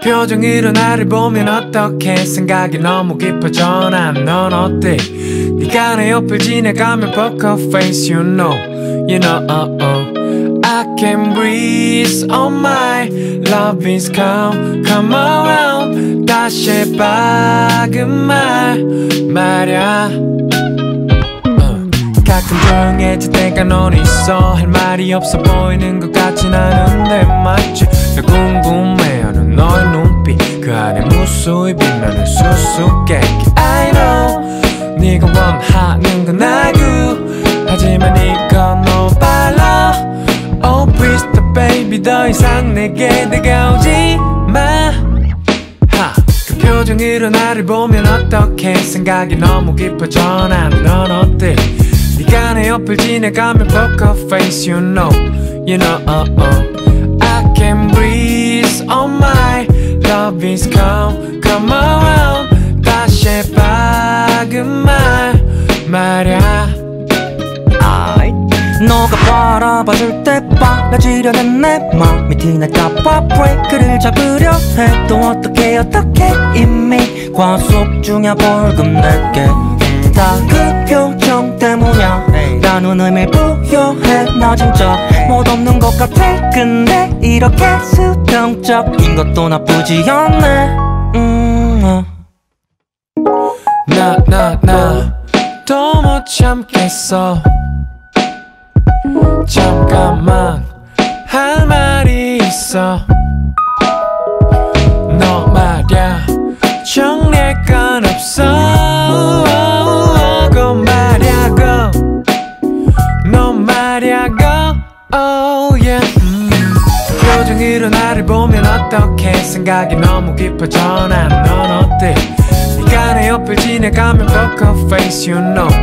표정으로 나를 보면 어떡해 생각이 너무 깊어져 난 넌 어때 네가 내 옆을 지나가면 poker face you know I can breathe on my love is come around 다시 해봐 그 말야 가끔 조용해질 때가 넌 있어 할 말이 없어 보이는 것 같진 않은데 맞지 나 궁금해하는 너의 눈빛 그 안에 무수히 빛나는 수수께끼 I know 네가 원하는 건 알고 하지만 이건 너무 빨라 Oh please stop baby 더 이상 내게 다가오지 마 그 표정으로 나를 보면 어떡해 생각이 너무 깊어져 난 넌 어때 네가 내 옆을 지나가면 poker face you know I can breathe on my love is come around 다시 해봐 그 말야 너가 바라봐줄 때 빨라지려는 내 맘이 티날까봐 브레이크를 잡으려 해도 어떻게 이미 과속 중이야 벌금 낼게 다 그 표정 때문이야 라는 의미를 부여해 나 진짜 못 없는 것 같아 근데 이렇게 수평적인 것도 나쁘지 않네 나 더 못 참겠어 잠깐만 할 말이 있어 너 말야 정리할 건 없어 고 말야 너 말야 oh yeah 표정으로 나를 보면 어떡해 생각이 너무 깊어져 난 넌 어때 네가 내 옆을 지나가면 poker face you know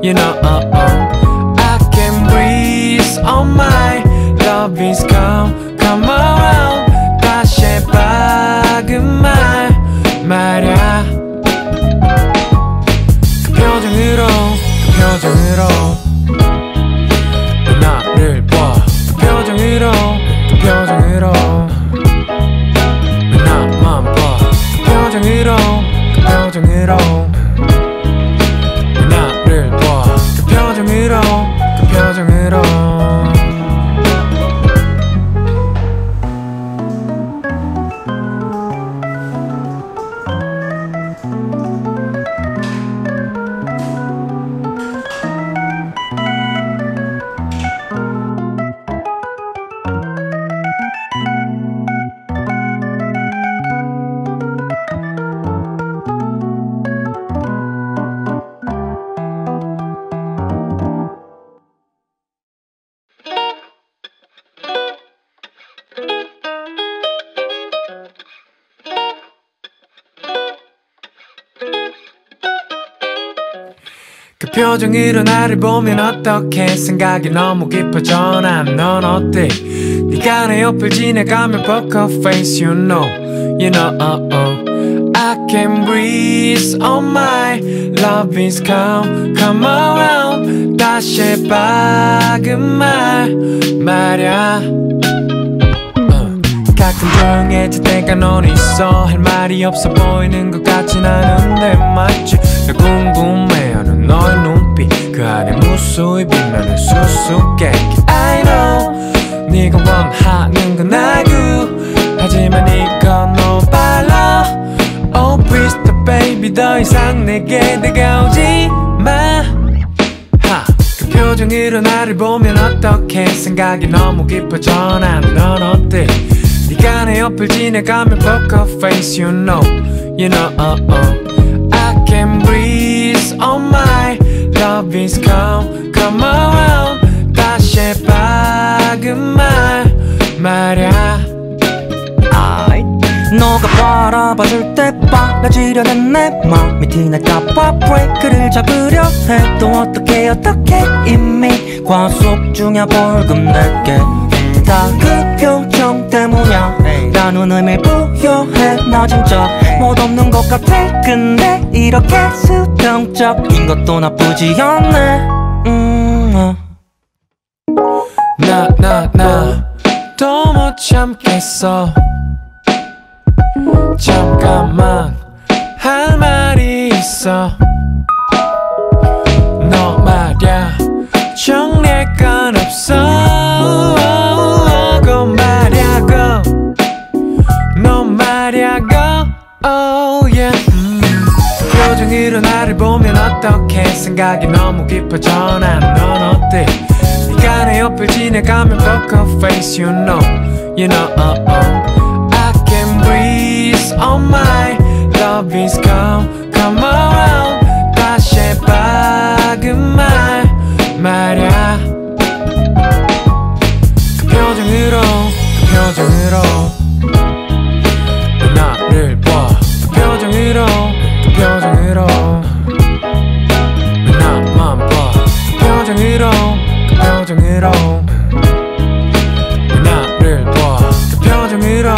I can breathe on my love is come around 다시 해봐 그 말야 그 표정으로 나를 봐 그 표정으로 나만 봐 그 표정으로 나를 봐 그 표정으로 그 표정으로 나를 보면 어떡해 생각이 너무 깊어져 난 넌 어때 네가 내 옆을 지나가면 poker face you know I can breathe on my love is come around 다시 해봐 그 말야 가끔 조용해질 때가 넌 있어 할 말이 없어 보이는 것 같진 않은데 맞지 나 궁금해하는 너의 눈빛 그 안에 무수히 빛나는 수수께끼 I know 네가 원하는 건 알고 하지만 이건 너무 빨라 Oh please stop baby 더 이상 내게 다가오지 마 그 표정으로 나를 보면 어떡해 생각이 너무 깊어져 난 넌 어때 네가 내 옆을 지나가면 poker face you know I can breathe on my love is come around 다시 해봐 그 말야 너가 바라봐줄 때 빨라지려는 내 맘이 티날까봐 브레이크를 잡으려 해도 어떻게 이미 과속 중이야 벌금 낼게 다 그 표정 때문이야 라는 의미를 부여해 나 진짜 못 없는 것 같아 근데 이렇게 수평적인 것도 나쁘지 않네 나 더 못 참겠어 잠깐만 할 말이 있어. 너 말야 정리할 건 없어. 그 말야 너 말야 oh yeah. 표정으로 나를 보면 어떡해. 생각이 너무 깊어져 난 넌 어때. 네가 내 옆을 지나가면 poker face you know I can breathe on my love is come around. 다시 해봐 그 말야. 그 표정으로 나를 봐. 그 표정으로 나만 봐. 그 표정으로 나를 봐. 그 표정으로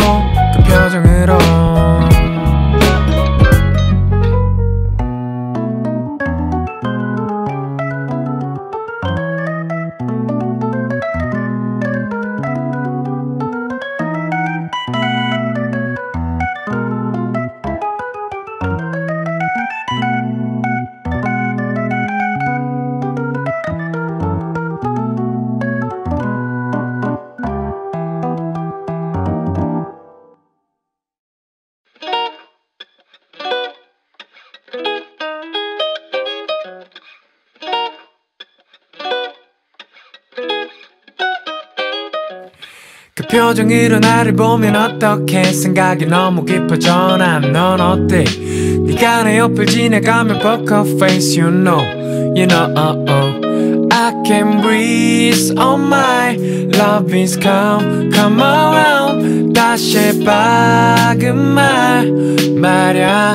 그 표정으로 나를 보면 어떡해. 생각이 너무 깊어져 난 넌 어때. 네가 내 옆을 지나가면 poker face you know I can breathe on my love is come around. 다시 해봐 그 말야.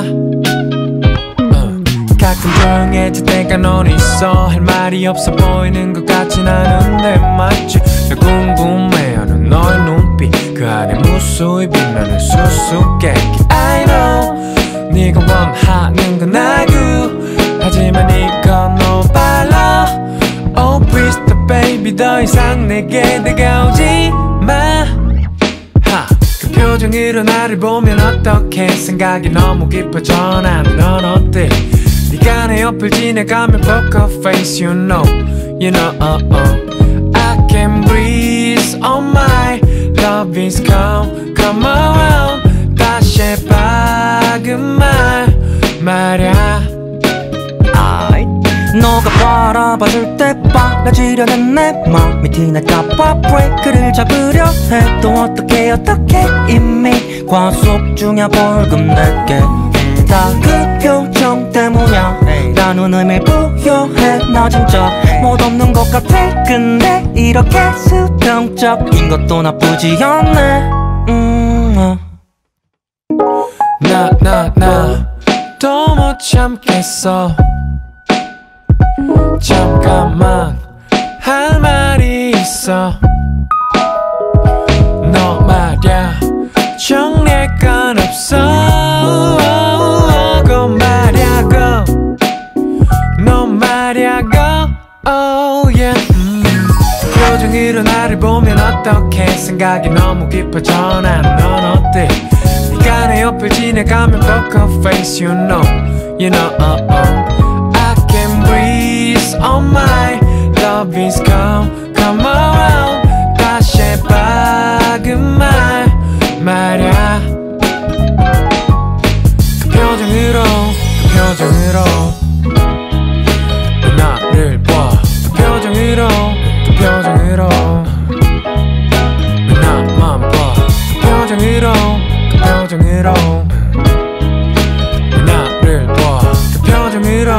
가끔 조용해질 때가 넌 있어. 할 말이 없어 보이는 것 같진 않은데 맞지. 나 궁금해하는 너의 눈빛 그 안에 무수히 빛나는 수수께끼. I know 네가 원하는 건 알고 하지만 이건 너무 빨라. Oh please stop baby 더 이상 내게 다가오지 마. 그 표정으로 나를 보면 어떡해. 생각이 너무 깊어져 난 넌 어때. 네가 내 옆을 지나가면 poker face you know I can breathe on my love is come around. 다시 해봐 그 말야. 너가 바라봐줄 때 빨라지려는 내 맘이 티날까봐 브레이크를 잡으려 해도 어떻게 이미 과속 중이야 벌금 낼게. 다 그 표정 때문이야 라는 의미를 부여해. 나 진짜 못 없는 것 같아. 근데 이렇게 수평적인 것도 나쁘지 않네. 나 또 못 참겠어. 잠깐만 할 말이 있어. 너 말야 정리할 건 없어. 그 말야 너 말야 oh yeah. 표정으로 나를 보면 어떡해. 생각이 너무 깊어져 난 넌 어때. 네가 내 옆을 지나가면 poker face you know I can breathe on my love is come around. 다시 해봐 그 말야. 그 표정으로 나를 봐. 그 표정으로 나만 봐. 그 표정으로 나를 봐. 그 표정으로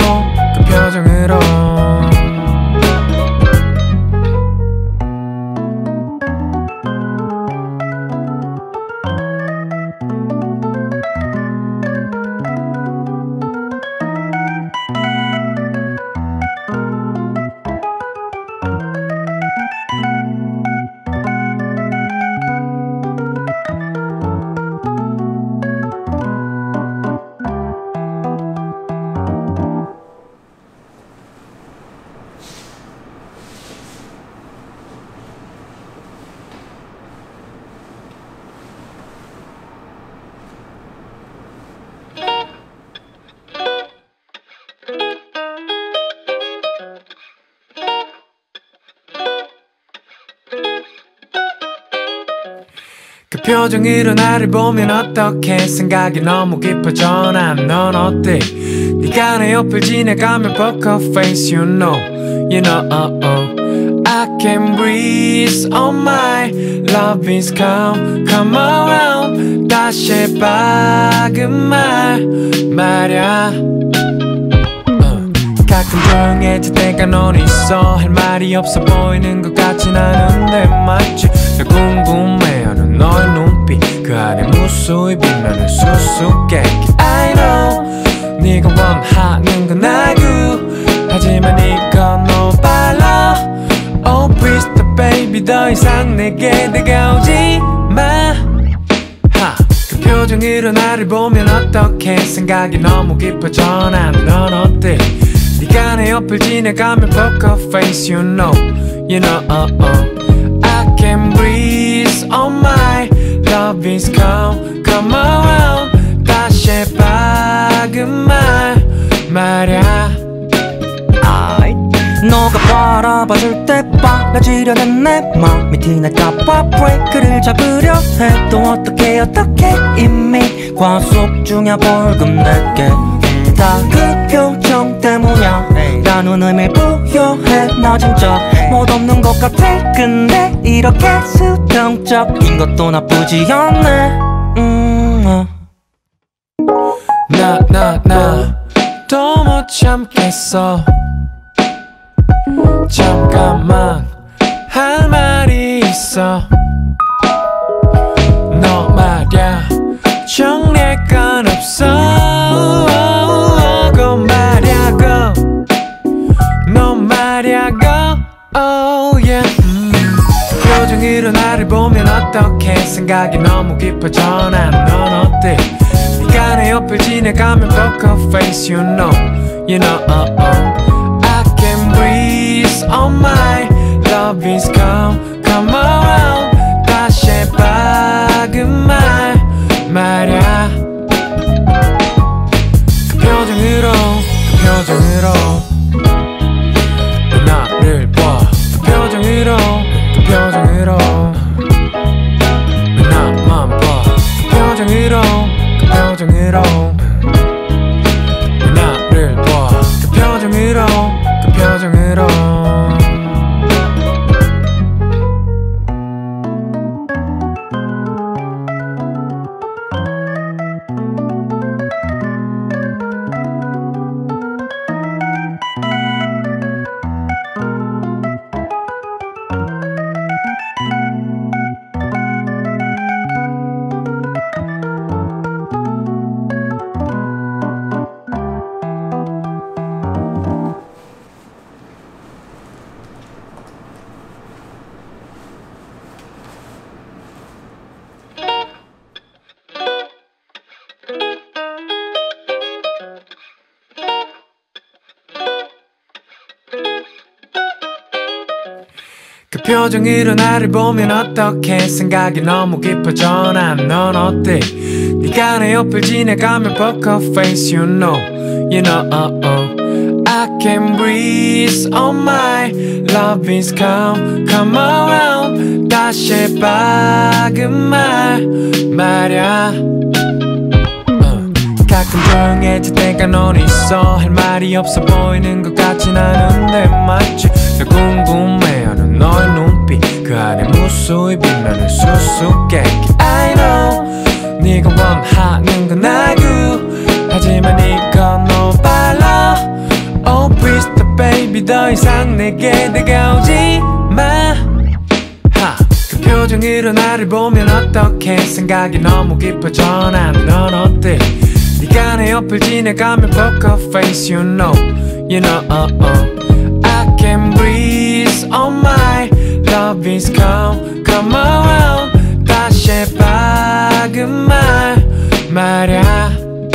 표정으로 나를 보면 어떡해 생각이 너무 깊어져 난 넌 어때 네가 내 옆을 지나가면 poker face you know I can breathe on my love is come around 다시 박은 말야 가끔 조용해질 때가 넌 있어 할 말이 없어 보이는 것 같진 않은데 맞지 나 궁금해하는 너의 눈빛 그 안에 무수히 빛나는 수수께끼 I know 네가 원하는 건 알고 하지만 이건 너무 빨라 Oh please stop baby 더 이상 내게 다가오지 마 그 표정으로 나를 보면 어떡해 생각이 너무 깊어져 난 넌 어때 네가 내 옆을 지나가면 poker face you know I can breathe on my love is come around 다시 박은 말야 너가 바라봐줄 때 빨라지려는 내 맘이 티날까봐 브레이크를 잡으려 해도 어떡해 이미 과속 중이야 벌금 낼게 다 그 표정 때문이야 라는 의미를 부여해 나 진짜 못 없는 것 같아 근데 이렇게 수평적인 것도 나쁘지 않네 나 더 못 참겠어 잠깐만 할 말이 있어 너 말야 정리할 건 없어 고 말야고 너 말야고 oh yeah 표정으로 나를 보면 어떡해 생각이 너무 깊어져 난 넌 어때 네가 내 옆을 지나가면 poker face you know I can breathe on my love is come around 다시 박은 말야 그 표정으로 너 나를 봐 그 표정으로 너 나만 봐 그 표정으로 너 나를 봐 그 표정으로 그 표정으로 나를 보면 어떡해 생각이 너무 깊어져 난 넌 어때 네가 내 옆을 지나가면 poker face you know I can breathe on my love is come around 다시 박은 말야 가끔 조용해질 때가 넌 있어 할 말이 없어 보이는 것 같진 않은데 맞지 나 궁금해하는 너의 눈빛 그 안에 무수히 빛나는 수수께끼 I know 네가 원하는 건 알고 하지만 이건 너무 빨라 Oh please stop baby 더 이상 내게 다가오지 마 그 표정으로 나를 보면 어떡해 생각이 너무 깊어져 난 넌 어때 네가 내 옆을 지나가면 poker face you know I can breathe on my love is come around 다시 박은 말야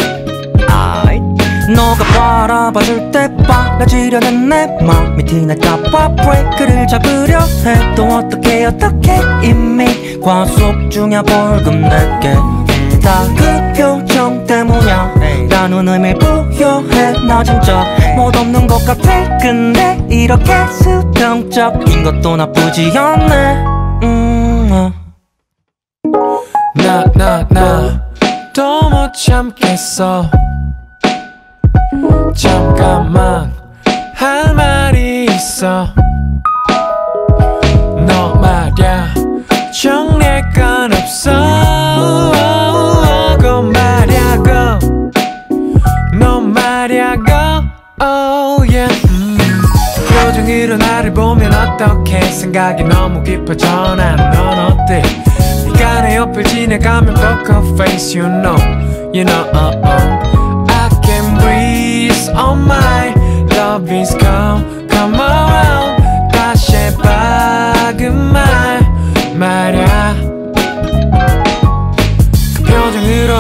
너가 바라봐줄 때 빨라지려는 내 맘이 티날까봐 브레이크를 잡으려 해도 어떡해 이미 과속 중이야 벌금 낼게 다 그 표정 때문이야 라는 의미를 부여해 나 진짜 못 없는 것 같아 근데 이렇게 수평적인 것도 나쁘지 않네 또 못 참겠어. 잠깐만 할 말이 있어. 너 말야 정리할 없어. 고 말야고 너 말야고 oh yeah. 표정으로 나를 보면 어떡해. 생각이 너무 깊어져 난. 넌 어때? 네가 내 옆을 지나가면 poker face you know I can breathe on my love is come around. 다시 해봐 그 말야. 그 표정으로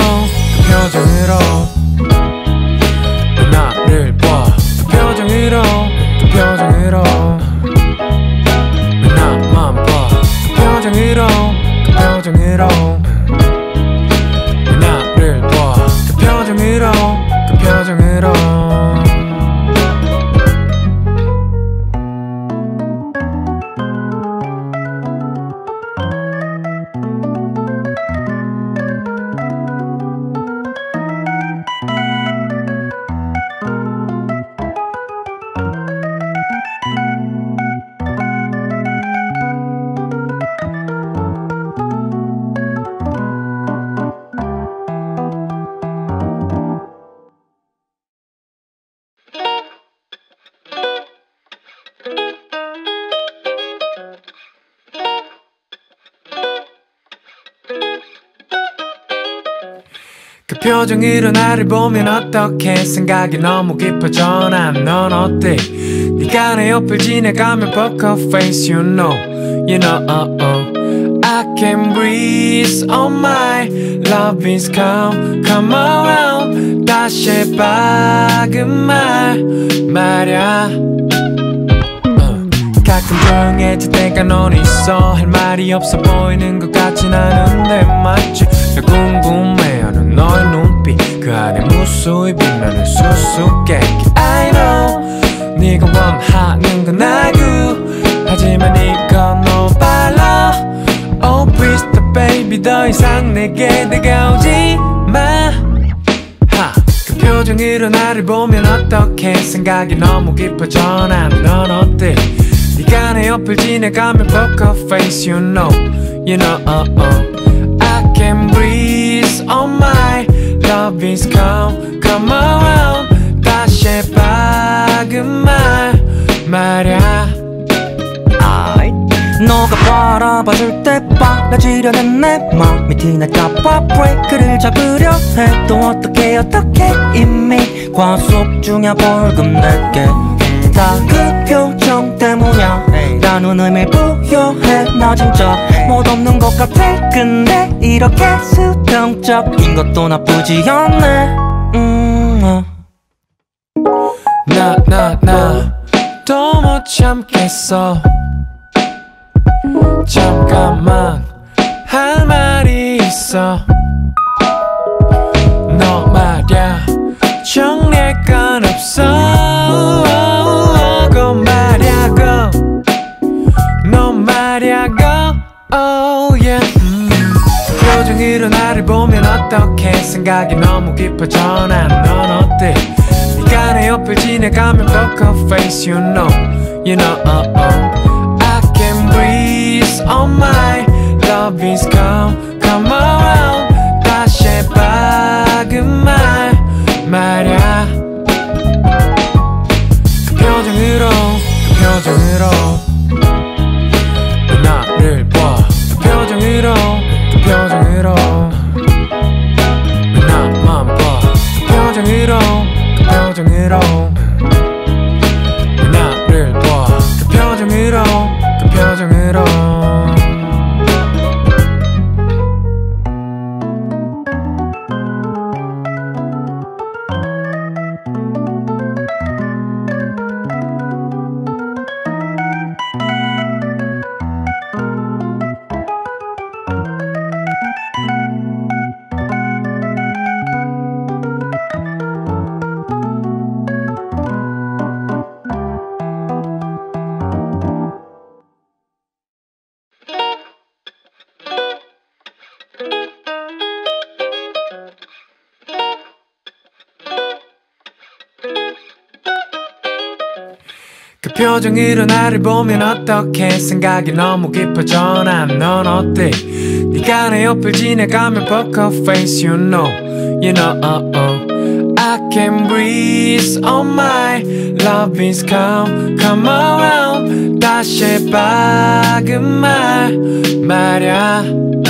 나를 봐. 그 표정으로 나만 봐. 그 표정으로 나를 봐. 그 표정으로 그 표정으로 나를 보면 어떡해. 생각이 너무 깊어져 난. 넌 어때? 네가 내 옆을 지나가면 poker face you know I can breathe on my love is come around. 다시 해봐 그 말야. 가끔 조용해질 때가 넌 있어. 할 말이 없어 보이는 것 같진 않은데 맞지? 나 궁금해하는 너의 눈빛 그 안에 무수히 빛나는 수수께끼. I know 네가 원하는 건 알고 하지만 이건 너무 빨라. Oh please stop baby 더 이상 내게 다가오지 마. 그 표정으로 나를 보면 어떡해. 생각이 너무 깊어져 난. 넌 어때? 네가 내 옆을 지나가면 poker face you know I can breathe on my love is come around. 다시 해봐 그 말야. 너가 바라봐줄 때 빨라지려는 내 맘이 티날까봐 브레이크를 잡으려 해도 어떻게 이미 과속 중이야 벌금 낼게. 다 그 표정 때문이야 라는 의미를 부여해. 나 진짜 못 없는 것 같아. 근데 이렇게 수평적인 것도 나쁘지 않네. 또 못 참겠어. 잠깐만 할 말이 있어. 너 말야 정리할 건 없어. 고 말야고 너 말야고 oh yeah. 표정으로 나를 보면 어떡해. 생각이 너무 깊어져 난. 넌 어때? 네가 내 옆을 지나가면 poker face you know I can breathe on my love is come around. 다시 해봐 그 말야. 그 표정으로 나를 봐. 그 표정으로 나만 봐. 그 표정으로 나를 봐. 그 표정으로 그 표정으로 나를 보면 어떡해 생각이 너무 깊어져 난 넌 어때 네가 내 옆을 지나가면 poker face you know I can breathe on my love is come around 다시 박은 말야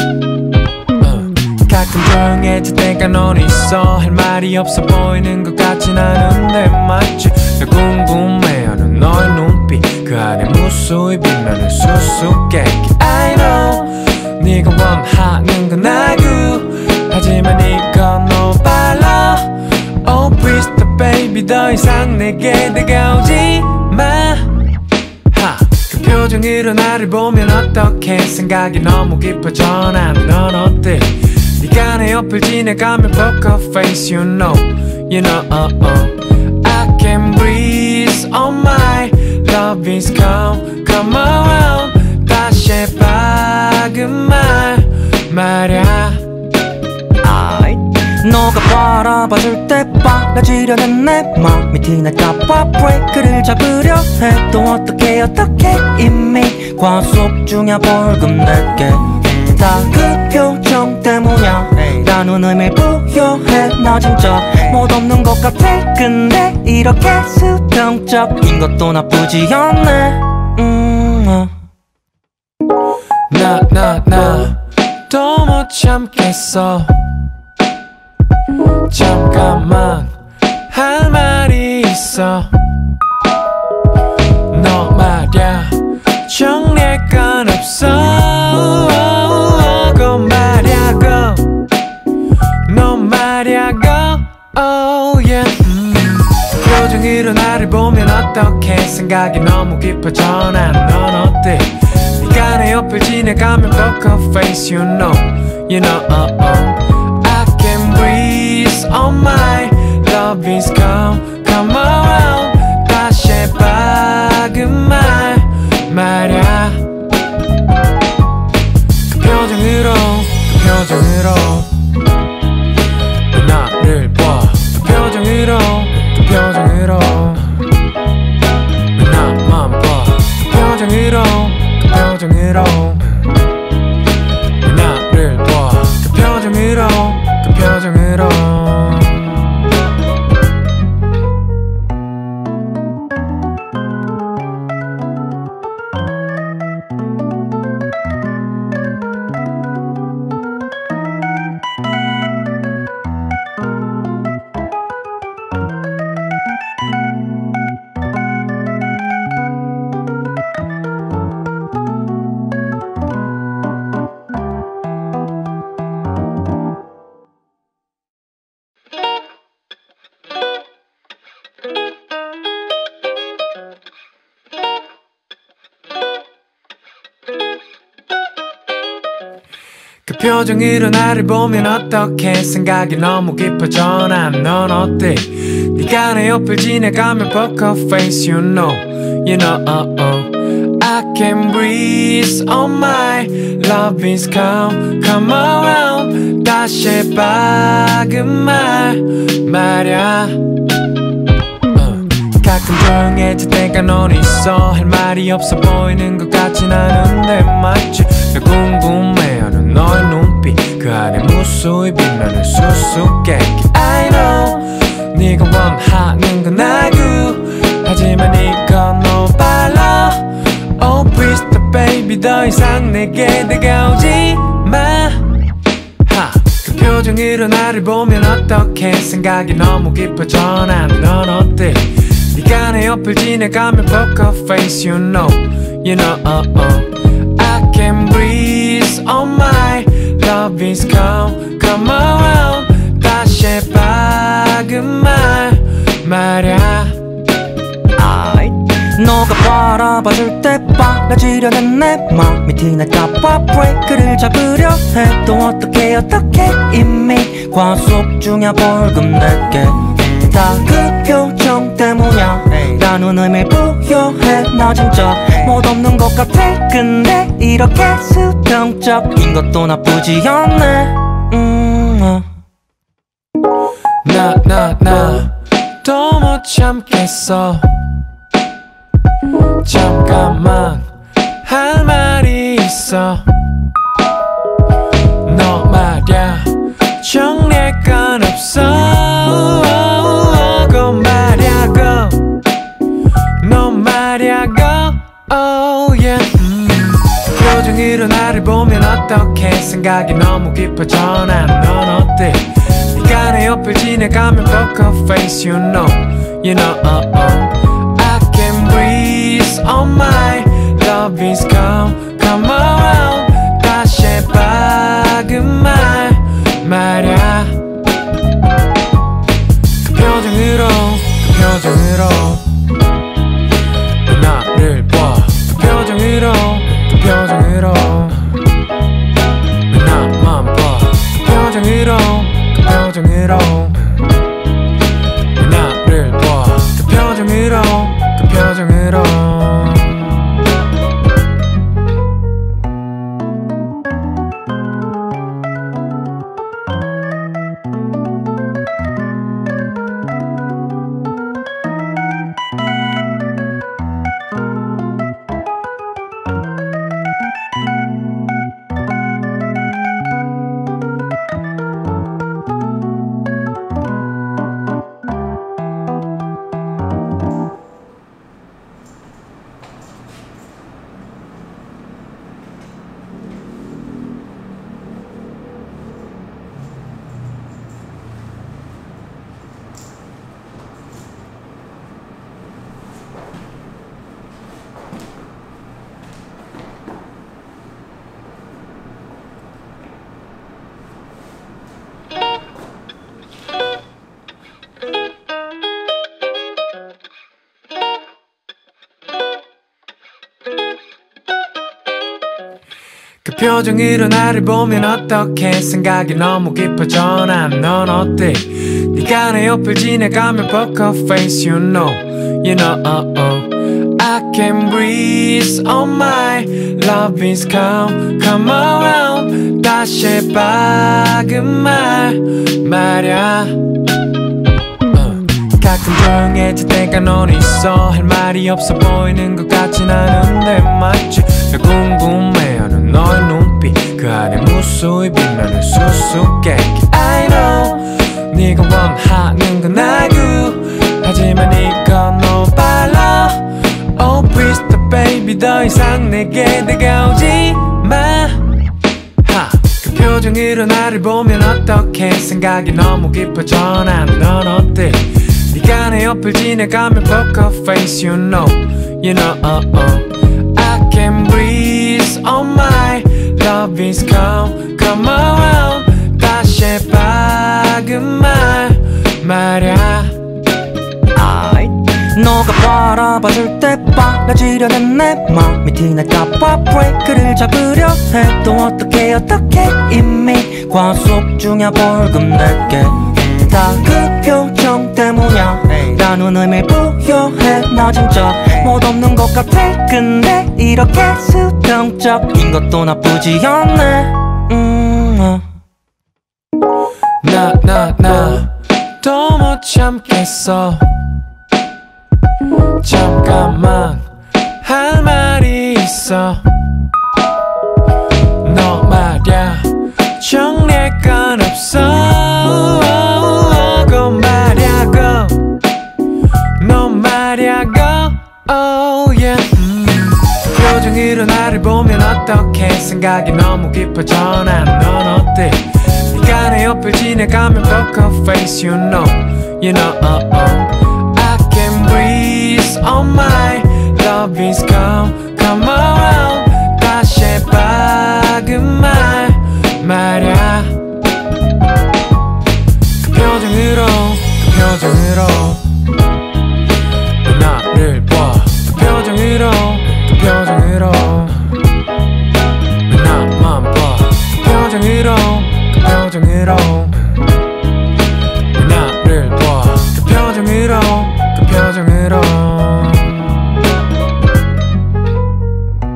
가끔 조용해질 때가 넌 있어 할 말이 없어 보이는 것 같진 않은데 맞지 나 궁금해하는 너의 눈빛 그 안에 무수히 빛나는 수수께끼 I know 네가 원하는 건 알고 하지만 이건 너무 빨라 Oh please stop baby 더 이상 내게 다가오지 마 그 표정으로 나를 보면 어떡해 생각이 너무 깊어져 난 넌 어때 네가 내 옆을 지나가면 poker face you know I can breathe on my love is come around 다시 박은 말야 너가 바라봐줄 때 빨라지려는 내 맘이 티날까봐 브레이크를 잡으려 해도 어떻게 이미 과속 중이야 벌금 낼게 다 그 표정 때문이야 라는 의미를 부여해 나 진짜 못 없는 것 같아 근데 이렇게 수평적인 것도 나쁘지 않네 나 또 못 참겠어 잠깐만 할 말이 있어 너 말야 정리할 건 없어 고 말야고 너 말야고 oh yeah 표정으로 나를 보면 어떡해 생각이 너무 깊어져 난 넌 어때 네가 내 옆을 지나가면 poker face you know I can breathe on my love is come around 다시 박은 말야 그 표정으로 나를 봐 그 표정으로 나만 봐 그 표정으로 나를 봐 그 표정으로 그 표정으로 나를 보면 어떡해 생각이 너무 깊어져 난 넌 어때 네가 내 옆을 지나가면 poker face you know I can breathe on my love is come around 다시 박은 말야 가끔 조용해질 때가 넌 있어 할 말이 없어 보이는 것 같진 않은데 맞지 나 궁금해하는 너의 눈빛 그 안에 무수히 빛나는 수수께끼 I know 네가 원하는 건 알고 하지만 이건 너무 빨라 Oh please stop baby 더 이상 내게 다가오지 마 그 표정으로 나를 보면 어떡해 생각이 너무 깊어져 난 넌 어때 네가 내 옆을 지나가면 poker face you know I can breathe on my love is come around 다시 박은 말야 너가 바라봐줄 때 빨라지려는 내 맘이 티날까봐 브레이크를 잡으려 해도 어떻게 이미 과속 중이야 벌금 낼게 다 그 표정 때문이야 라는 의미를 부여해 나 진짜 못 없는 것 같아 근데 이렇게 수평적인 것도 나쁘지 않네 나 또 못 참겠어 잠깐만 할 말이 있어. 너 말야 정리할 건 없어. 고 말야 고 너 말야 고 oh yeah. 표정으로 나를 보면 어떡해. 생각이 너무 깊어져 난. 넌 어때? 네가 내 옆을 지나가면 poker face you know I can breathe on my love is come around. 다시 해봐 그 말야. 그 표정으로 나를 봐. 그 표정으로 나만 봐. 그 표정으로 나를 봐. 그 표정으로 그 표정으로 나를 보면 어떡해. 생각이 너무 깊어져 난. 넌 어때? 네가 내 옆을 지나가면 poker face you know I can breathe on my love is come around. 다시 해봐 그 말야. 가끔 조용해질 때가 넌 있어. 할 말이 없어 보이는 것 같진 않은데 맞지? 나 궁금해하는 너의 눈빛 그 안에 무수히 빛나는 수수께끼. I know 네가 원하는 건 알고 하지만 이건 너무 빨라. Oh please stop baby 더 이상 내게 다가오지 마. 그 표정으로 나를 보면 어떡해. 생각이 너무 깊어져 난. 넌 어때? 네가 내 옆을 지나가면 poker face you know I can breathe on my love is come around. 다시 해봐 그 말야. 너가 바라봐줄 때 빨라지려는 내 맘이 티날까봐 브레이크를 잡으려 해도 어떻게 이미 과속 중이야 벌금 낼게. 다 그 표정 때문이야. 라는 의미를 부여해. 나 진짜 못 없는 것 같아. 근데 이렇게 수동적인 것도 나쁘지 않네. 나 더 못 참겠어. 잠깐만 할 말이 있어. 너 말야 정리할 건 없어. 고 말야 고 너 말야 고 oh yeah. 표정으로 나를 보면 어떡해. 생각이 너무 깊어져 난. 넌 어때? 네가 내 옆을 지나가면 poker face you know I can breathe on my love is come around. 다시 해봐 그 말야. 그 표정으로 나를 봐. 그 표정으로 나만 봐. 그 표정으로 나를 봐. 그 표정으로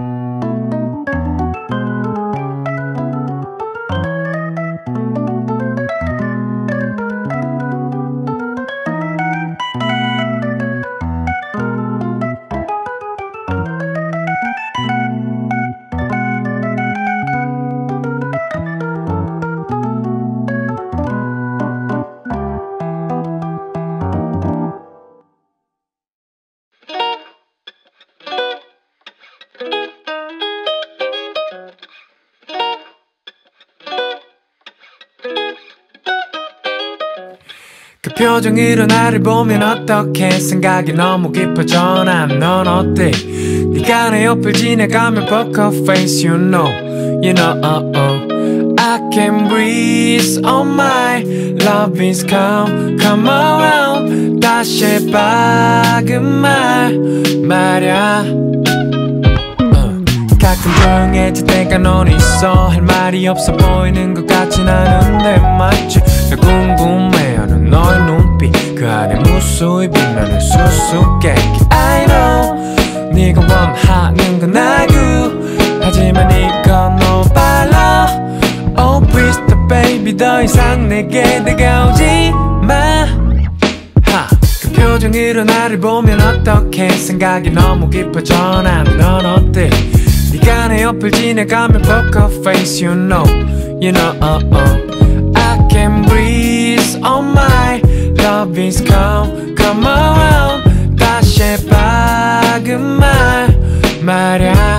표정으로 나를 보면 어떡해 생각이 너무 깊어져 난 넌 어때 네가 내 옆을 지나가면 poker face you know I can breathe on my love is come around 다시 박은 말야 가끔 조용해질 때가 넌 있어 할 말이 없어 보이는 것 같진 않은데 맞지 나 궁금해하는 너의 눈빛 그 안에 무수히 빛나는 수수께끼 I know 네가 원하는 건 알고 하지만 이건 너무 빨라 Oh please stop baby 더 이상 내게 다가오지 마 그 표정으로 나를 보면 어떡해 생각이 너무 깊어져 난 넌 어때 네가 내 옆을 지나가면 poker face you know I can breathe on my love is come around 다시 박은 말야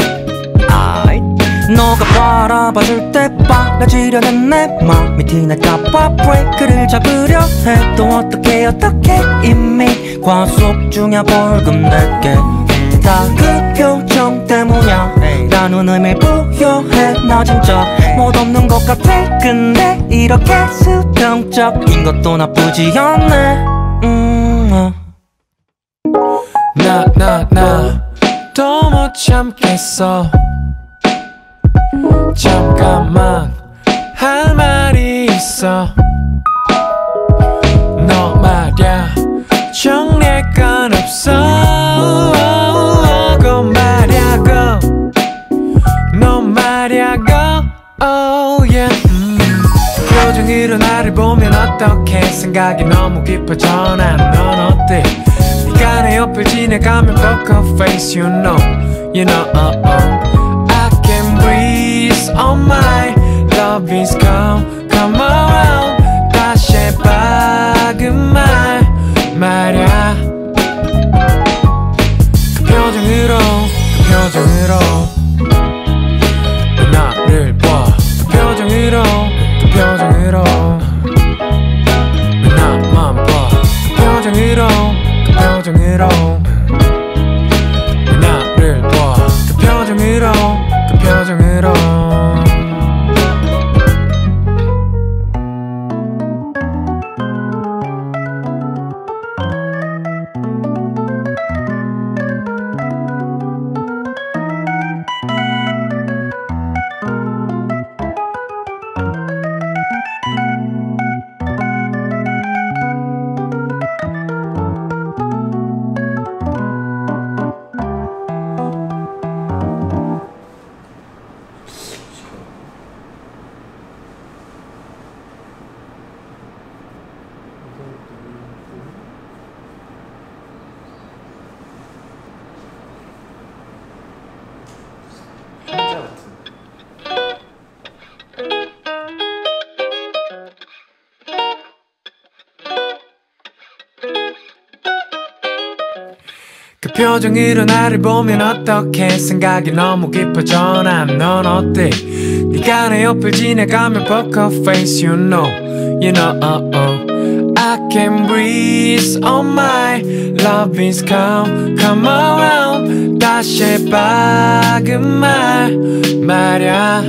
너가 바라봐줄 때 빨라지려는 내 맘이 티날까봐 브레이크를 잡으려 해도 어떻게 이미 과속 중이야 벌금 낼게 다 그 표정 때문이야 라는 의미를 부여해 나 진짜 못 없는 것 같아 근데 이렇게 수평적인 것도 나쁘지 않네 나 더 못 참겠어 잠깐만 할 말이 있어 너 말야 정리할 건 없어 너 말야고 oh yeah 표정으로 나를 보면 어떡해 생각이 너무 깊어져 난 넌 어때 네가 내 옆을 지나가면 poker face you know I can breathe on my love is come around 다시 박은 말야 그 표정으로 나를 봐 그 표정으로 나만 봐 그 표정으로 나를 봐 그 표정으로 그 표정으로 나를 보면 어떡해 생각이 너무 깊어져 난 넌 어때 네가 내 옆을 지나가면 poker face you know I can breathe on my love is come around 다시 박은 말야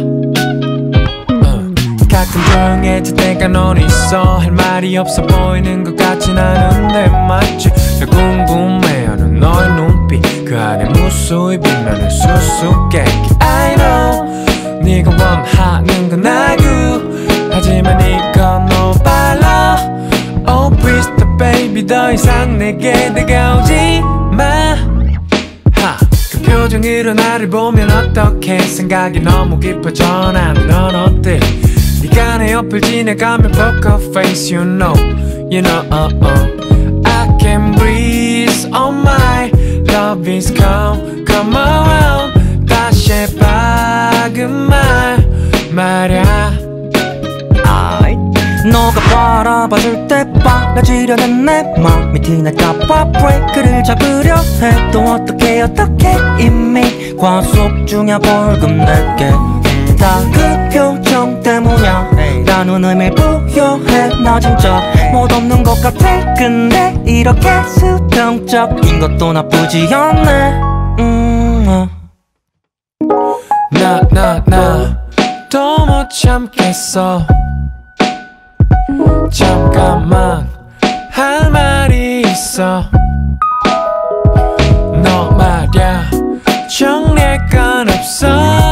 가끔 조용해질 때가 넌 있어 할 말이 없어 보이는 것 같진 않은데 맞지 나 궁금해하는 너의 눈빛 그 안에 무수히 빛나는 수수께끼 I know 네가 원하는 건 알고 하지만 이건 너무 빨라 Oh please stop baby 더 이상 내게 다가오지 마 그 표정으로 나를 보면 어떡해 생각이 너무 깊어져 난 넌 어때 네가 내 옆을 지나가면 poker face you know I can breathe on my love is come around 다시 박은 말야 너가 바라봐줄 때 빨라지려는 내 맘이 티날까봐 브레이크를 잡으려 해도 어떻게 이미 과속 중이야 벌금 낼게 다 그 표정 때문이야 때문이야 라는 의미를 부여해. 나 진짜 못 없는 것 같아. 근데 이렇게 수동적인 것도 나쁘지 않네. 나 또 못 참겠어. 잠깐만 할 말이 있어. 너 말야 정리할 건 없어.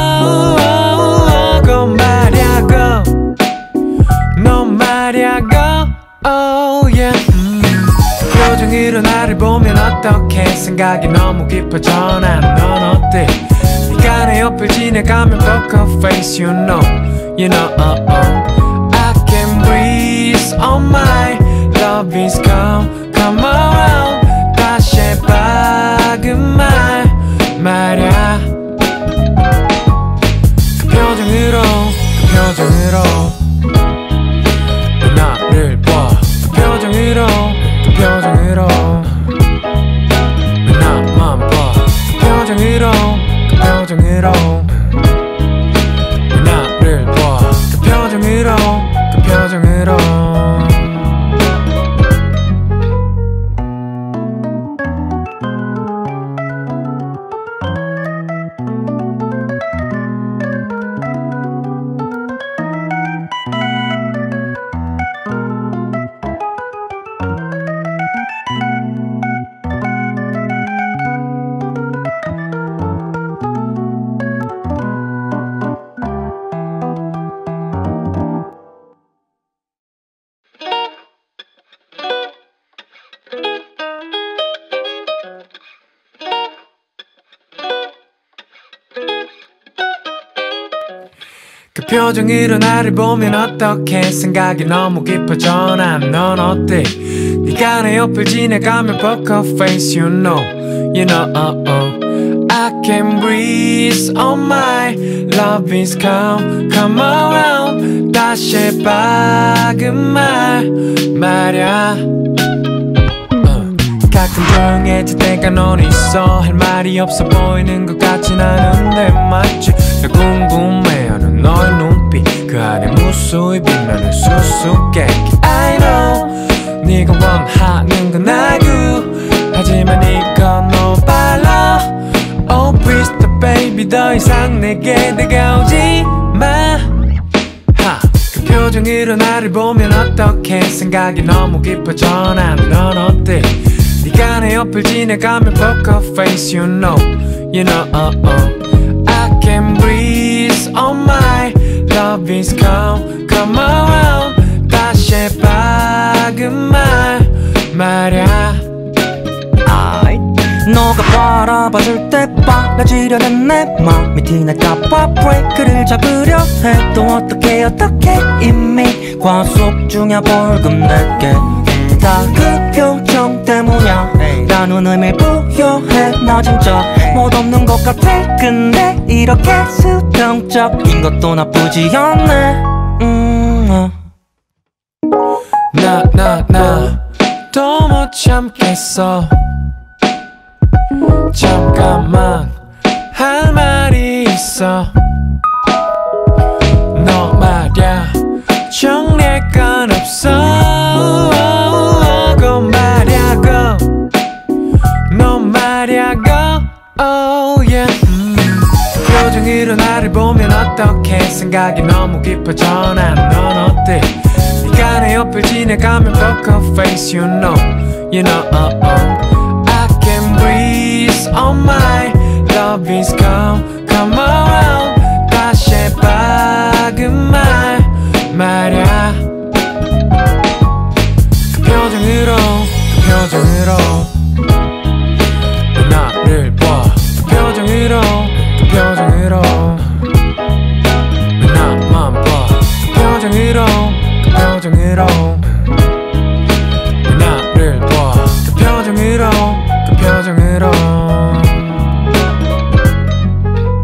그 말야고 너 말야고 oh yeah. 표정으로 나를 보면 어떡해. 생각이 너무 깊어져. 난 넌 어때. 네가 내 옆을 지나가면 poker face you know I can breathe on my love is come around. 다시 해봐 그 말야. 그 표정으로 나를 봐. 그 표정으로 나만 봐. 그 표정으로 나를 봐. 그 표정으로 그 표정으로 나를 보면 어떡해. 생각이 너무 깊어져. 난 넌 어때. 네가 내 옆을 지나가면 poker face you know I can breathe on my love is come around. 다시 해봐 그 말야. 가끔 조용해질 때가 넌 있어. 할 말이 없어 보이는 것 같진 않은데 맞지. 나 궁금해하는 너의 눈빛 그 안에 무수히 빛나는 수수께끼. I know 네가 원하는 건 알고 하지만 이건 너무 빨라. Oh please stop baby 더 이상 내게 다가오지 마. 그 표정으로 나를 보면 어떡해. 생각이 너무 깊어져. 난 넌 어때. 네가 내 옆을 지나가면 poker face you know I can breathe on my love is come around. 다시 해봐 그 말야. 너가 바라봐줄 때 빨라지려는 내 맘이 티날까봐 브레이크를 잡으려 해도 어떻게 이미 과속 중이야 벌금 낼게. 다 그 표정 때문이야 라는 의미를 부여해. 나 진짜 못 없는 것 같아. 근데 이렇게 수동적인 것도 나쁘지 않네. 나 또 못 참겠어. 잠깐만 할 말이 있어. 너 말야 정리할 건 없어. 그 말야고 너 말야고 oh yeah. 표정으로 나를 보면 어떡해. 생각이 너무 깊어져. 난 넌 어때. 네가 내 옆을 지나가면 poker face you know I can breathe on my love is come around. 다시 해봐 그 말야. 그 표정으로 나를 봐. 그 표정으로 나만 봐. 그 표정으로 나를 봐. 그 표정으로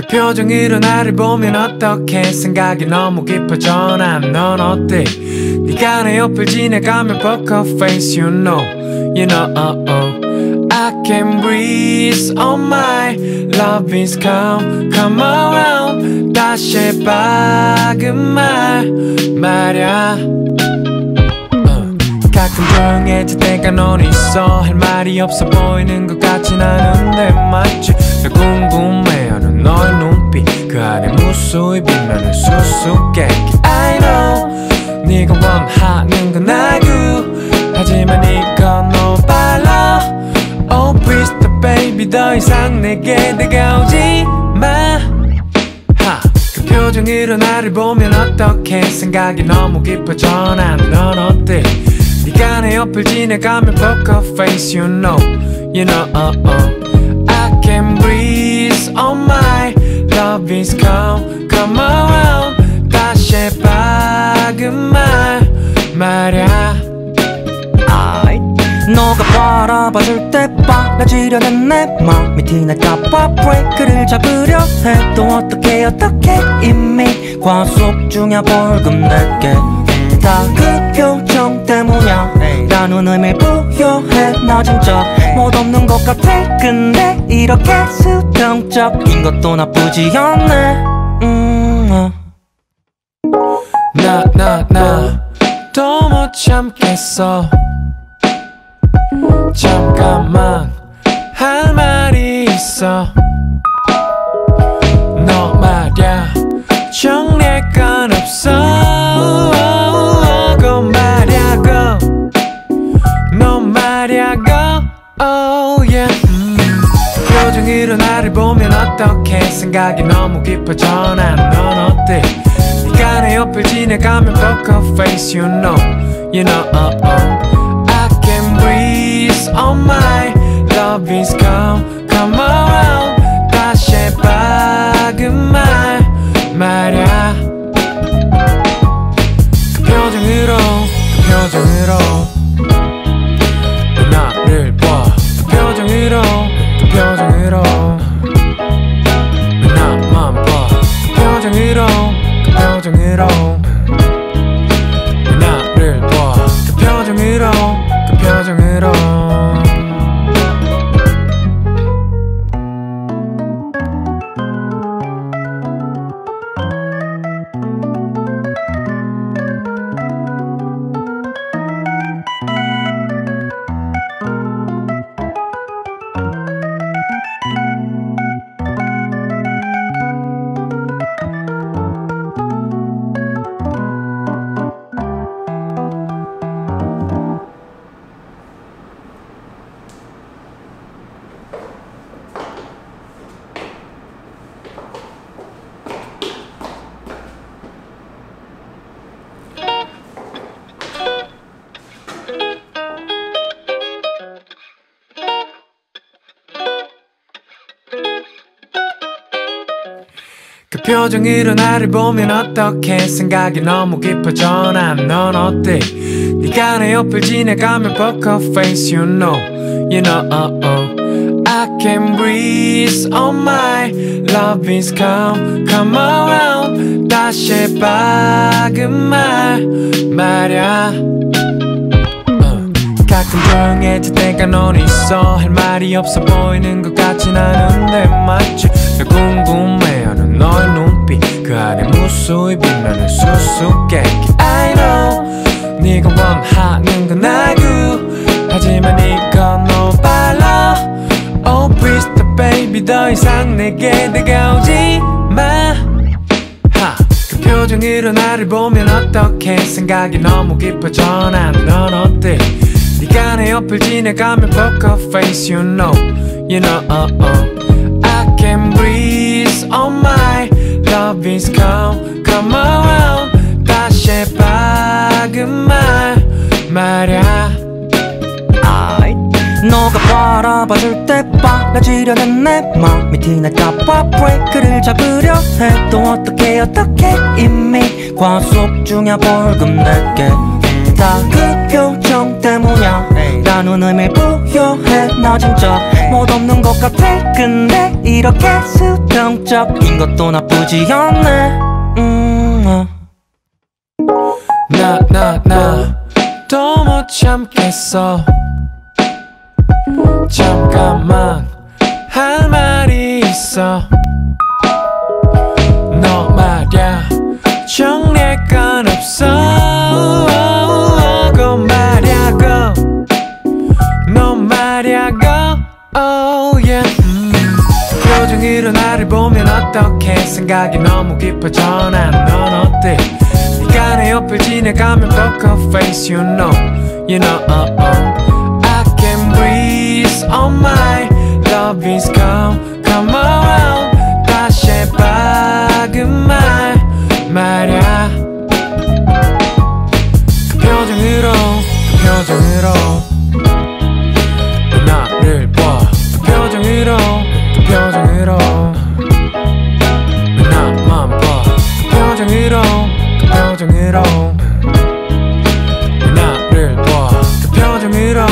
표정으로 나를 보면 어떡해 생각이 너무 깊어져 난 넌 어때 네가 내 옆을 지나가면 poker face you know I can breathe on my love is come around 다시 박은 말야 가끔 조용해질 때가 넌 있어 할 말이 없어 보이는 것 같진 않은데 맞지 나 궁금해하는 너의 눈빛 그 안에 무수히 빛나는 수수께끼 I know 네가 원하는 건 알고 하지만 이건 너무 빨라 Oh please stop baby 더 이상 내게 다가오지 마 그 표정으로 나를 보면 어떡해 생각이 너무 깊어져 난 넌 어때 네가 내 옆을 지나가면 poker face you know I can breathe on my love is come around 다시 박은 말야 너가 바라봐줄 때 빨라지려는 내 맘이 티날까봐 브레이크를 잡으려 해도 어떻게 이미 과속 중이야 벌금 낼게 다 그 표정 때문이야 라는 의미를 부여해 나 진짜 멋없는 것 같아 근데 이렇게 수평적인 것도 나쁘지 않네 나 또 못 참겠어 잠깐만 할 말이 있어 너 말야 정리할 건 없어 너 말야고 oh yeah 표정으로 나를 보면 어떡해 생각이 너무 깊어져 난 넌 어때 네가 내 옆을 지나가면 poker face you know I can breathe on my love is come around 다시 박은 말야 그 표정으로 나를 봐 그 표정으로 나만 봐 그 표정으로 나를 봐 그 표정으로 그 표정으로 나를 보면 어떡해 생각이 너무 깊어져 난 넌 어때 네가 내 옆을 지나가면 poker face you know I can breathe on my love is come around 다시 박은 말야 가끔 조용해질 때가 넌 있어 할 말이 없어 보이는 것 같진 않은데 맞지 나 궁금해하는 너의 눈빛 그 안에 무수히 빛나는 수수께끼 I know 네가 원하는 건 알고 하지만 이건 너무 빨라 Oh please stop baby 더 이상 내게 다가오지 마 그 표정으로 나를 보면 어떡해 생각이 너무 깊어져 난 넌 어때 네가 내 옆을 지나가면 poker face you know I can breathe on my love is come around 다시 박은 말야 너가 바라봐줄 때 빨라지려는 내 맘이 티날까봐 브레이크를 잡으려 해도 어떻게 이미 과속 중이야 벌금 낼게 다 그 표정 때문이야 라는 의미를 부여해. 나 진짜 못 없는 것 같아. 근데 이렇게 수평적인 것도 나쁘지 않네. 나 또 못 참겠어. 잠깐만 할 말이 있어. 너 말야 정리할 없어. 그 말야고 너 말야고 oh yeah. 표정으로 나를 보면 어떡해. 생각이 너무 깊어져. 난 넌 어때. 네가 내 옆을 지나가면 poker face. You know I can breathe on my love is come around. 다시 해봐 그 말야. 그 표정으로 나를 봐. 그 표정으로 나만 봐. 그 표정으로 나를 봐. 그 표정으로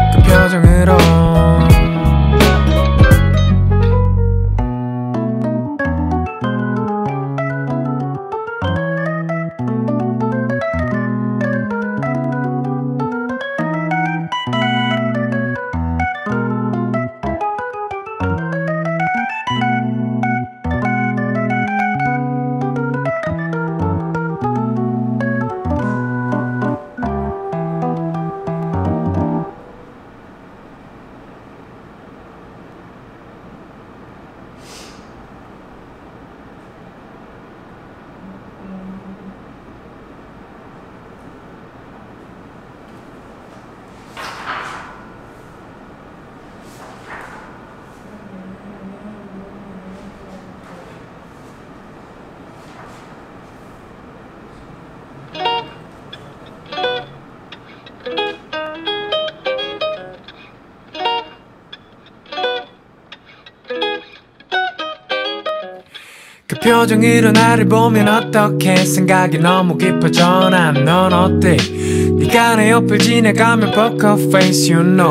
그 표정으로 나를 보면 어떡해. 생각이 너무 깊어져. 난 넌 어때. 네가 내 옆을 지나가면 poker face. You know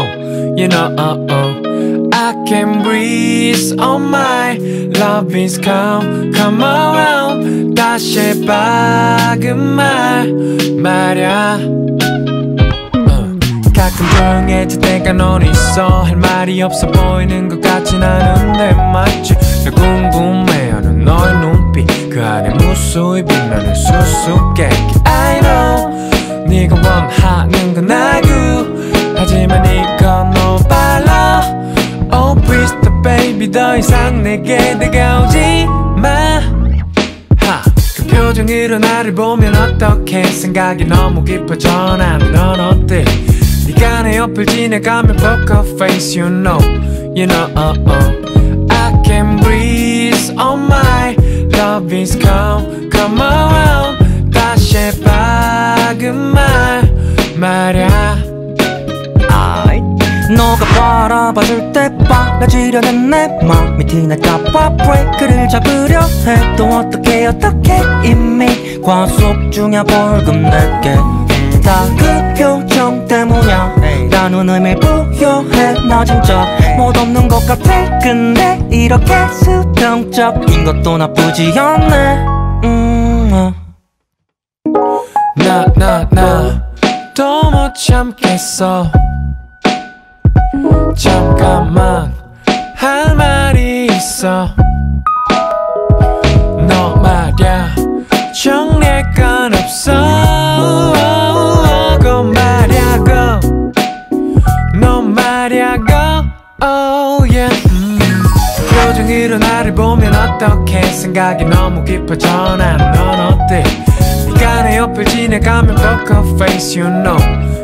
I can breathe on my love is come around. 다시 해봐 그 말야. 가끔 조용해질 때가 넌 있어. 할 말이 없어 보이는 것 같진 않은데 맞지. 나 궁금해하는 너의 눈빛. 그 안에 무수히 빛나는 수수께끼. I know 네가 원하는 건 알고. 하지만 이건 너무 빨라. Oh please stop baby. 더 이상 내게 다가오지 마. 그 표정으로 나를 보면 어떡해. 생각이 너무 깊어져. 난 넌 어때. 네가 내 옆을 지나가면 poker face. You know I can breathe on my love is come around. 다시 해봐 그 말야. 너가 바라봐줄 때 빨라지려는 내 맘이 티날까봐 브레이크를 잡으려 해도 어떻게 이미 과속 중이야. 벌금 낼게. 다 그 표정 때문이야 라는 의미를 부여해. 나 진짜 못 없는 것 같아. 근데 이렇게 수평적인 것도 나쁘지 않네. 나 또 못 참겠어. 잠깐만 할 말이 있어. 너 말야 정리할 건 없어. 그 말야고 너 말야고 oh yeah. 표정으로 나를 보면 어떡해. 생각이 너무 깊어져. 난 넌 어때. 네가 내 옆을 지나가면 poker face. You know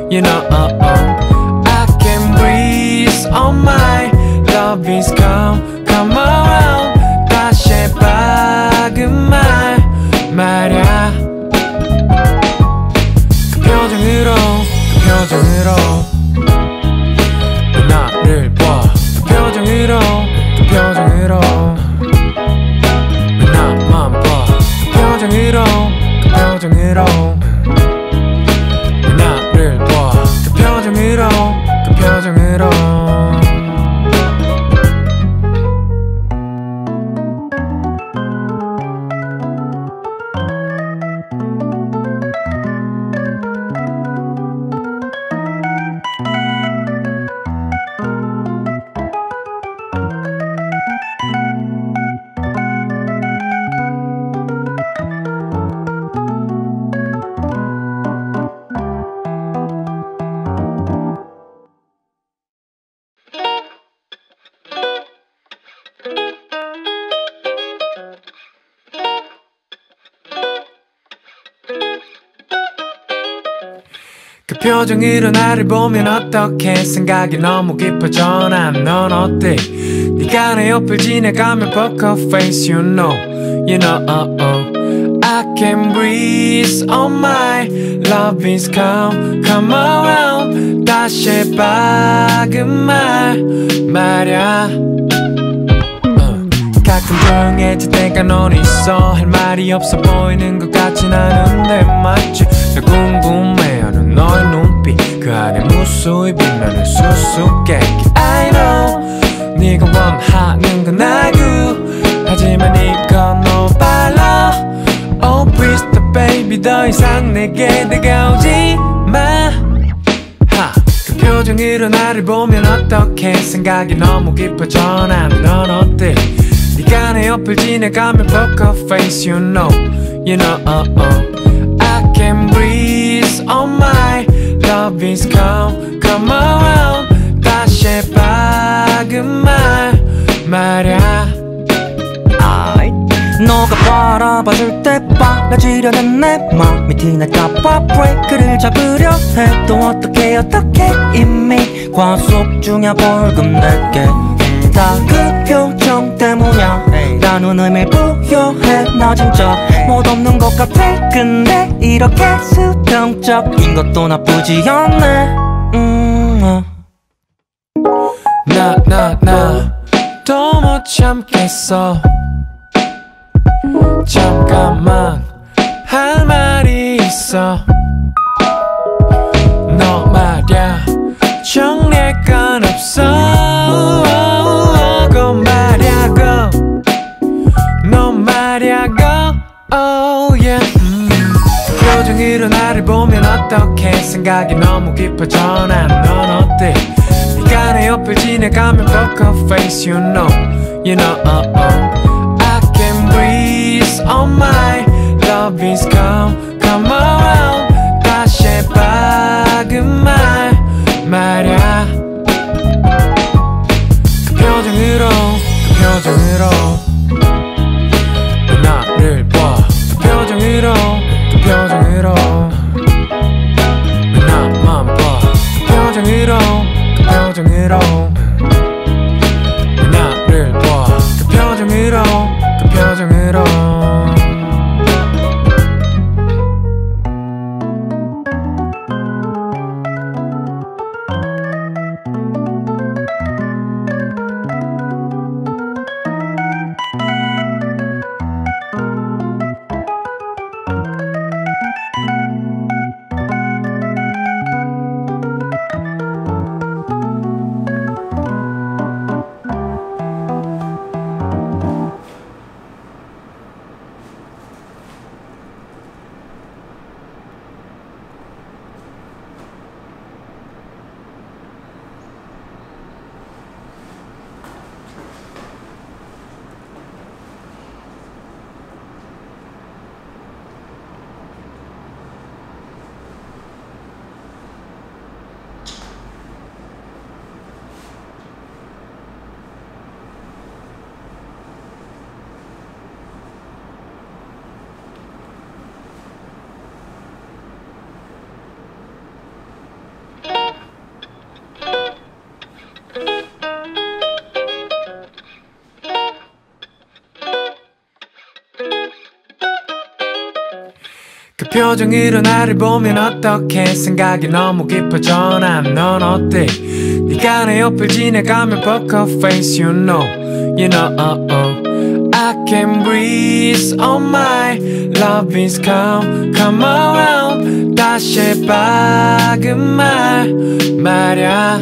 I can breathe on my love is come around. 다시 해봐 그 말야. 그 표정으로 나를 봐. 그 표정으로 나만 봐. 그 표정으로 나를 봐. 그 표정으로 표정으로 나를 보면 어떡해 생각이 너무 깊어져 난 넌 어때 네가 내 옆을 지나가면 poker face you know I can breathe on my love is come around 다시 박은 말야 가끔 조용해질 때가 넌 있어 할 말이 없어 보이는 것 같진 않은데 맞지 나 궁금해하는 너의 눈빛 그 안에 무수히 빛나는 수수께끼 I know 네가 원하는 건 알고 하지만 이건 너무 빨라 Oh please stop baby 더 이상 내게 다가오지 마 그 표정으로 나를 보면 어떡해 생각이 너무 깊어져 난 넌 어때 네가 내 옆을 지나가면 poker face you know I can breathe on my love is come around 다시 박은 말야 너가 바라봐줄 때 빨라지려는 내 맘이 티날까봐 브레이크를 잡으려 해도 어떻게 이미 과속 중이야 벌금 낼게 다 그 표정 때문이야 라는 의미를 부여해 나 진짜 못 없는 것 같아 근데 이렇게 수평적인 것도 나쁘지 않네 나 더 못 참겠어 잠깐만 할 말이 있어 너 말야 정리할 건 없어 너 말야고 oh yeah 표정으로 나를 보면 어떡해 생각이 너무 깊어져 난 넌 어때 네가 내 옆을 지나가면 poker face you know I can breathe on my love is come around 다시 박은 말야 그 표정으로 나를 봐 그 표정으로 나만 봐 그 표정으로 나를 봐 그 표정으로 그 표정으로 나를 보면 어떡해 생각이 너무 깊어져 난 넌 어때 네가 내 옆을 지나가면 poker face you know I can breathe on my love is come around 다시 박은 말야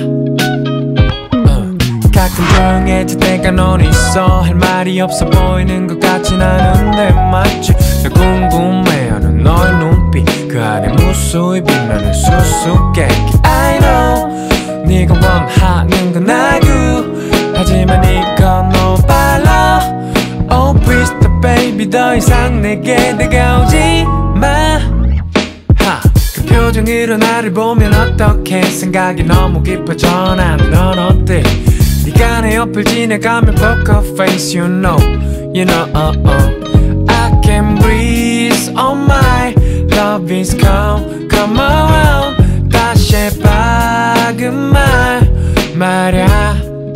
가끔 조용해질 때가 넌 있어 할 말이 없어 보이는 것 같진 않은데 맞지 나 궁금해하는 너의 눈빛 그 안에 무수히 빛나는 수수께끼 I know 네가 원하는 건 알고 하지만 이건 너무 빨라 Oh please stop baby 더 이상 내게 다가오지 마 그 표정으로 나를 보면 어떡해 생각이 너무 깊어져 난 넌 어때 네가 내 옆을 지나가면 poker face you know I can breathe on my love is come around 다시 해봐 그 말 말야.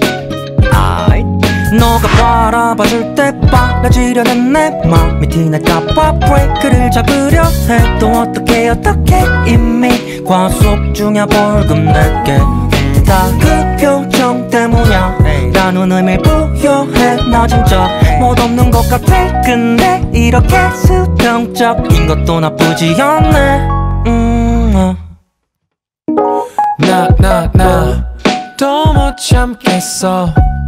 너가 바라봐줄 때 빨라지려는 내 맘이 티날까봐 브레이크를 잡으려 해도 어떻게 이미 과속 중이야 벌금 낼게. 다 그 표정 때문이야 라는 의미를 부여해. 나 진짜 못 없는 것 같아. 근데 이렇게 수평적인 것도 나쁘지 않네. 나 또 못 참겠어.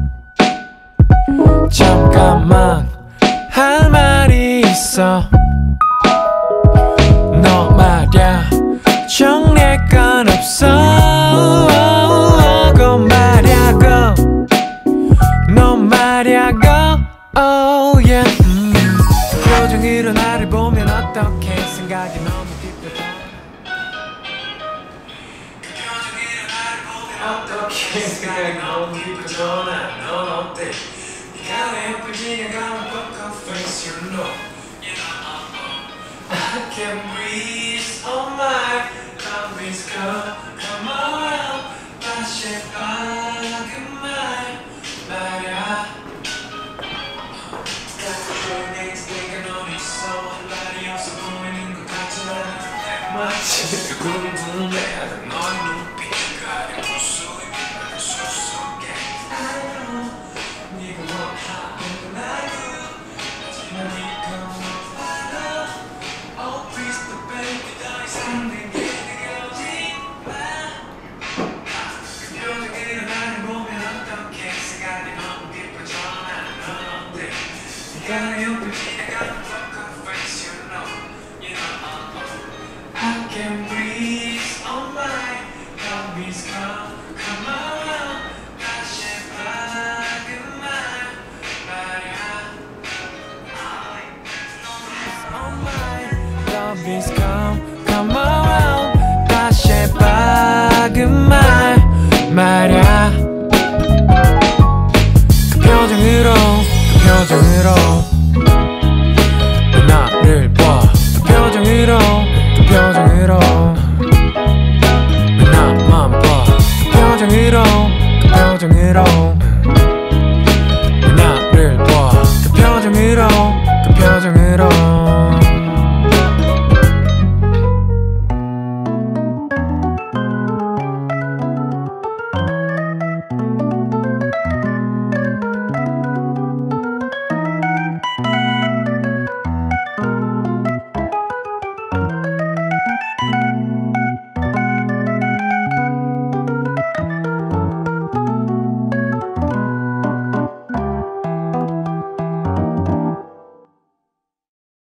잠깐만 할 말이 있어. 너 말야 정리할 건 없어. 그 말야 너 말야 oh yeah. 표정으로 나를 보면 어떡해. 생각이 너무 깊어져. 표정으로 나를 보면 어떡해. 생각이 너무 깊어져. 넌 어때? 네가 왜 예쁘지? 내가 poker face you know. I can breathe on my love is come around. 다시 해봐 그 말 말야. 내가 넌 있어 할 말이 없어 보이는 것 같지만 마치 궁금해하던 너의 눈빛 그 안에 무수히 빛나는 수수께. I know 네가 원하는 건 알고 하지만 네가 원하는 Oh please the baby 더 이상 내게 느껴지마. 그 표정으로 나를 보면 어떡해. 생각이 너무 깊어져. 넌 어때? 네가 예쁘지? 내가 poker face you know. I can breathe on my love is come around. 다시 해봐 그 말 말야. On my love is come around. 다시 해봐 그 말 말야.